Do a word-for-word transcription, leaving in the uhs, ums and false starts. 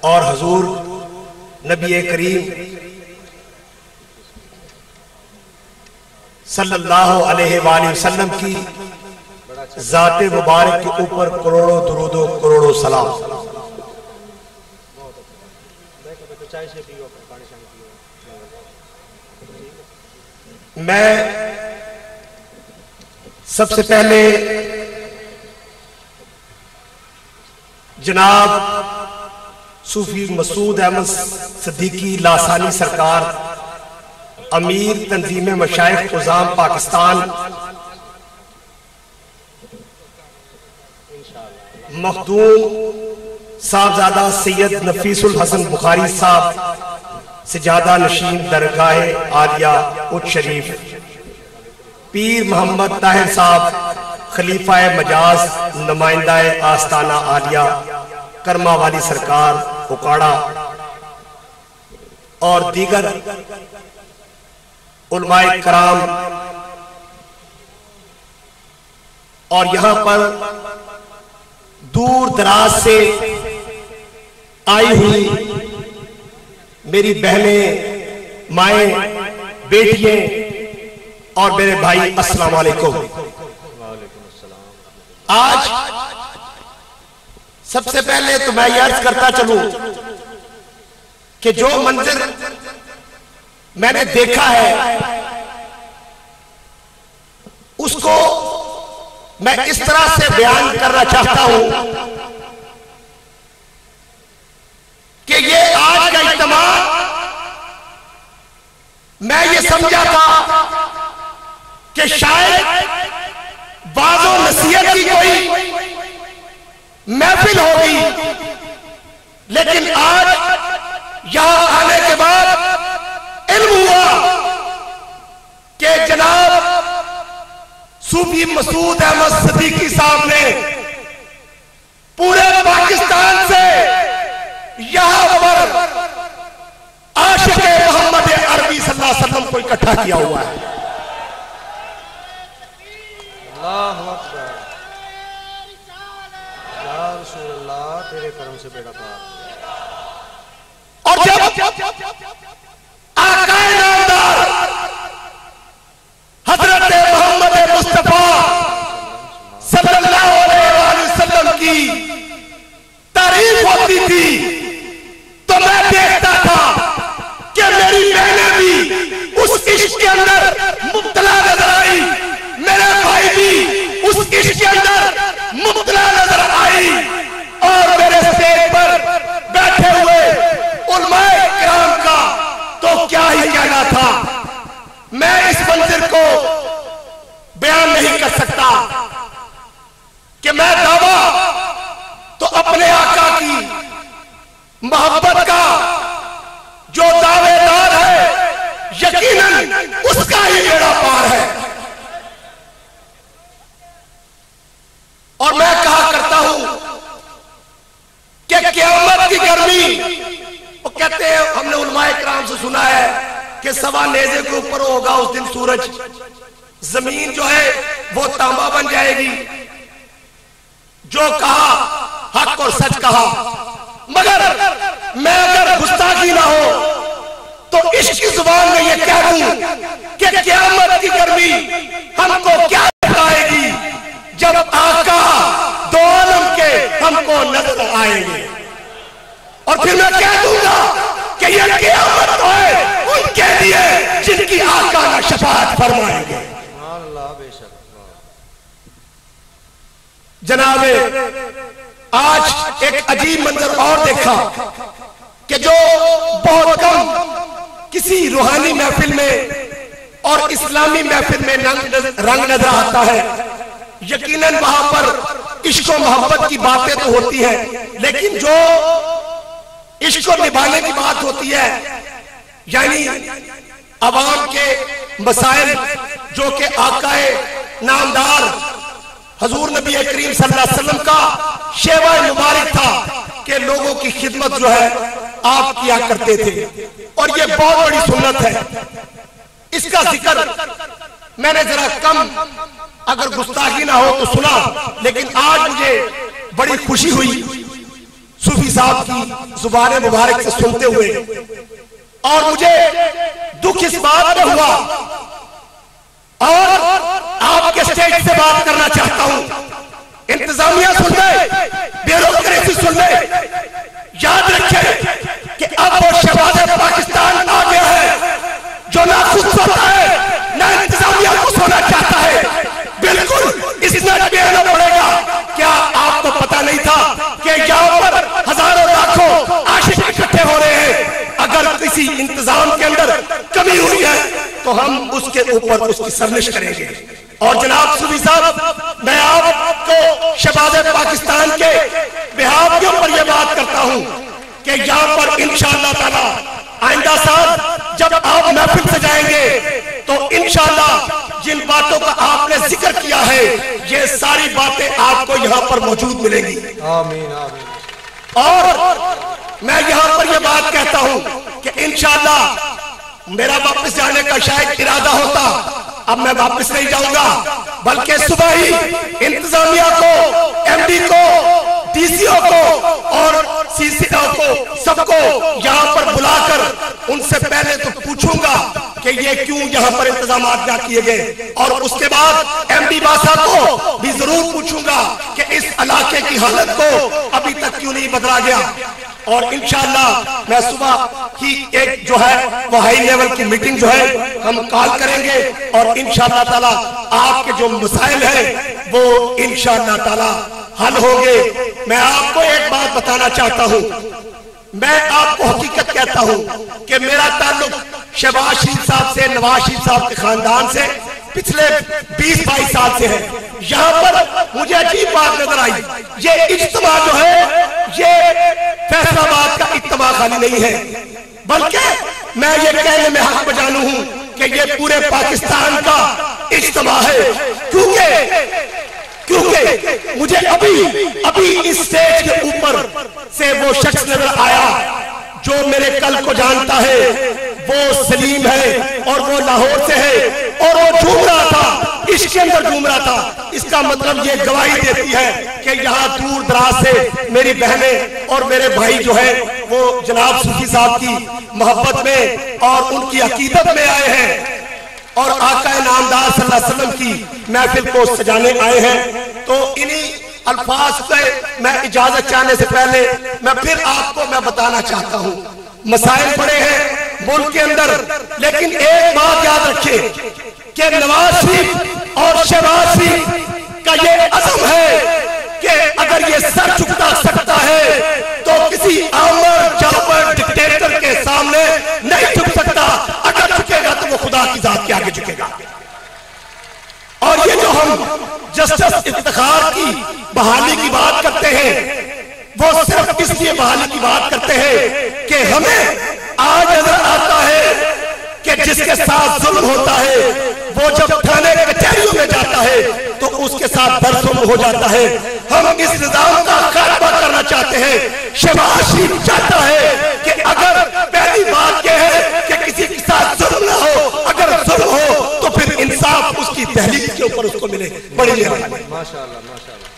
और हजूर नबी करीम सल्लल्लाहु अलैहि वसल्लम की ज़ाते मुबारक के ऊपर करोड़ों दुरूदो करोड़ों सलाम। मैं सबसे पहले जनाब सूफी मसूद अहमद सिद्दीकी लासानी सरकार, अमीर तंजीम मशाइख उज़ाम पाकिस्तान, मखदूम साहबजादा सैयद नफीसुल हसन बुखारी साहब, सजादा नशीन दरगाह आलिया उच्च शरीफ, पीर मोहम्मद ताहिर साहब खलीफा मजाज नुमाइंदा आस्ताना आलिया कर्मा वाली सरकार उकाड़ा और दीगर उलमाए कराम और यहां पर दूर दराज से आई हुई मेरी बहनें, माएं, बेटियां और मेरे भाई, अस्सलाम वालेकुम। आज सबसे पहले तो मैं ये अर्ज करता चलूं कि जो मंजर मैंने देखा है उसको मैं इस तरह से बयान करना चाहता हूं कि ये आज का इज्तिमा मैं ये समझा था कि शायद वाज़ो नसीहत की कोई महफिल होगी, लेकिन आज यहां आने के बाद इल्म हुआ कि जनाब सूफी मसूद अहमद सिद्दीकी साहब ने पूरे पाकिस्तान से यहां पर आशिक़े मोहम्मद अरबी सल्लल्लाहु अलैहि वसल्लम को इकट्ठा किया हुआ है। अल्लाहु अकबर, या रसूल अल्लाह, तेरे करम से बेड़ा पार। और जब आकाए नामदार हजरत मोहम्मद मुस्तफा सल्लल्लाहु अलैहि वसल्लम की तारीफ होती थी तो मैं देखता था कि मेरी बहनें भी उस इश्क के अंदर मुब्तला नजर आई, मेरे भाई भी उस इश्क के अंदर मुब्तला नजर आई, और मेरे स्टेज पर बैठे हुए उलमाए किराम का तो क्या ही कहना था। मैं इस मंजर को बयान नहीं कर सकता कि मैं दावा तो अपने आका की मोहब्बत का जो दावेदार है यकीनन उसका ही बेड़ा पार है। और मैं कहा करता हूं कि क़यामत की गर्मी, वो कहते हैं, हमने उलमाए किराम से सुना है कि सवा नेज़े के ऊपर होगा उस दिन सूरज, जमीन जो है वो तांबा बन जाएगी। जो कहा हक और सच कहा, मगर मैं अगर गुस्ताखी ना हो तो इश्क की जुबान में ये कह दूं कि क़यामत की गर्मी हमको क्या आएगी जब आका दो आलम के हमको नजर आएंगे, और फिर मैं कह दूंगा कि ये क़यामत तो है उनके लिए जिनकी आका ना शफाअत फरमाएंगे। जनाबे, आज एक अजीब मंजर और देखा कि जो बहुत कम किसी रूहानी महफिल में और इस्लामी महफिल में रंग नजर आता है। यकीनन वहां पर इश्क और मोहब्बत की बातें तो होती हैं, लेकिन जो इश्क को निभाने की बात होती है, यानी अवाम के मसाइल जो कि आकाए नामदार हजूर नबी करीम सल्लल्लाहु अलैहि वसल्लम का शेवा मुबारक था कि लोगों की खिदमत जो है आप किया करते थे, और ये बहुत बड़ी सुन्नत है। इसका जिक्र मैंने जरा कम, अगर गुस्ताखी ना हो तो सुना, लेकिन आज मुझे बड़ी खुशी हुई सूफी साहब की जुबान मुबारक से सुनते हुए, और मुझे दुख इस बात में हुआ, और आपके स्टेज से बात करना चाहता हूं। इंतजामिया सुन ले, ब्यूरोक्रेसी सुन ले, याद रखें कि अब वो शहबाज पाकिस्तान आ गया है जो ना खुद सोता है ना इंतजामिया को सोना चाहता है। बिल्कुल इसमें कहना पड़ेगा, क्या आपको पता नहीं था कि यहाँ पर हजारों लाखों आशिक इकट्ठे हो रहे हैं? अगर किसी इंतजाम के अंदर कमी हुई है तो हम उसके ऊपर उसकी सरनिश करेंगे। और जनाब सूफी साहब, मैं आपको शहबाज पाकिस्तान के बिहार के ऊपर यह बात करता हूं कि यहाँ पर इंशाअल्लाह ताला आइंदा साल जब आप महफिल से जाएंगे तो इंशाअल्लाह जिन बातों का आपने जिक्र किया है ये सारी बातें आपको यहाँ पर मौजूद मिलेंगी। आमीन आमीन। और मैं यहाँ पर यह बात कहता हूँ कि इंशाअल्लाह मेरा वापस जाने का शायद इरादा होता, अब मैं वापस नहीं जाऊंगा, बल्कि सुबह ही इंतजामिया को, एमडी को, डीसीओ को और सीसीओ को सबको यहाँ पर बुलाकर उनसे पहले तो पूछूंगा कि ये क्यों यहाँ पर इंतजाम ना किए गए, और उसके बाद एमडी बासा को भी जरूर पूछूंगा कि इस इलाके की हालत को अभी तक क्यों नहीं बदला गया। और इंशाअल्लाह मैं सुबह ही एक जो है वो हाई लेवल की मीटिंग जो है हम कॉल करेंगे, और इंशाअल्लाह ताला आपके जो मसाइल हैं वो इंशाअल्लाह ताला हल होंगे। मैं आपको एक बात बताना चाहता हूं, मैं आपको हकीकत कहता हूं कि मेरा ताल्लुक शहबाज शरीफ साहब से, नवाज शरीफ साहब के खानदान से पिछले बीस बाईस साल से है। यहाँ पर मुझे अजीब बात नजर आई, ये इज्तिमा जो है ये फैसलाबाद का इज्तिमा खाली नहीं है, बल्कि मैं ये कहने में हक बजानू हूं कि ये पूरे पाकिस्तान का इज्तिमा है। क्योंकि क्योंकि मुझे अभी अभी इस स्टेज के ऊपर से वो शख्स नजर आया जो मेरे कल को जानता है, वो सलीम है और वो लाहौर से है, और वो झूम रहा था, इसके अंदर झूम रहा था। इसका मतलब ये गवाही देती है कि यहाँ दूर दराज से मेरी बहनें और मेरे भाई जो है वो जनाब सूफी साहब की मोहब्बत में और उनकी अकीदत में आए हैं, और आका नामदार सल्लल्लाहु अलैहि वसल्लम की महफिल को सजाने आए हैं। तो इन्हीं अल्फाज पे मैं इजाजत चाहने से पहले मैं फिर आपको मैं बताना चाहता हूँ, मसाइल बड़े हैं मुल्क के अंदर, लेकिन एक बात याद रखें कि नवाज शरीफ और शहबाज शरीफ का ये अज़म है कि अगर ये सर झुका सकता है तो किसी आमर जाबर डिक्टेटर के सामने नहीं झुक सकता। अगर झुकेगा तो वो खुदा की जात के आगे झुकेगा। और ये जो हम जस्टिस इफ्तिखार की बहाली की बात करते हैं, वो सिर्फ इसलिए बहाली की बात करते हैं कि हमें आज नजर आता है कि जिसके साथ जुल्म होता है वो जब थाने कचहरियों में जाता है तो उसके साथ बरसुम हो जाता है। हम इस निजाम का खात्मा करना चाहते हैं। शहबाज शरीफ चाहता है कि अगर पहली बात यह है कि किसी के साथ जुल्म ना हो, अगर जुल्म हो तो फिर इंसाफ उसकी तहरीक के ऊपर उसको मिले। बड़ी मेहरबानी। माशाअल्लाह माशाअल्लाह।